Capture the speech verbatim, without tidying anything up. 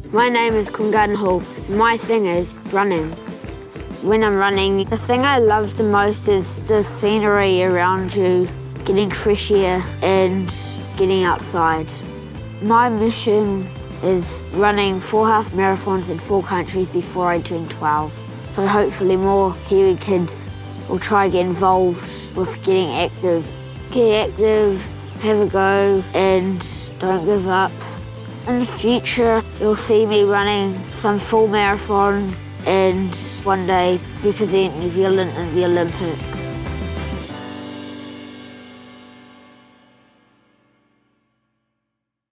My name is Quinn Gardiner-Hall. My thing is running. When I'm running, the thing I love the most is the scenery around you, getting fresh air and getting outside. My mission is running four half marathons in four countries before I turn twelve. So hopefully more Kiwi kids will try to get involved with getting active. Get active, have a go, and don't give up. In the future, you'll see me running some full marathon and one day represent New Zealand in the Olympics.